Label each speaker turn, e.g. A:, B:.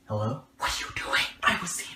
A: Hello?
B: What are you doing?
A: I was seeing